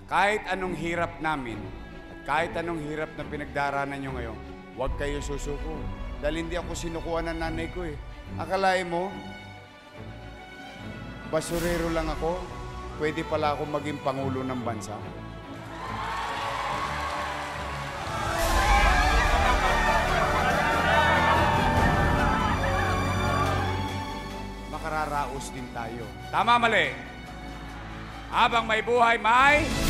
kahit anong hirap namin, at kahit anong hirap na pinagdaraanan nyo ngayon, huwag kayo susuko. Dahil hindi ako sinukuha ng nanay ko eh. Akalain mo, basurero lang ako, pwede pala ako maging pangulo ng bansa. Makararaos din tayo. Tama, mali? Habang may buhay, may...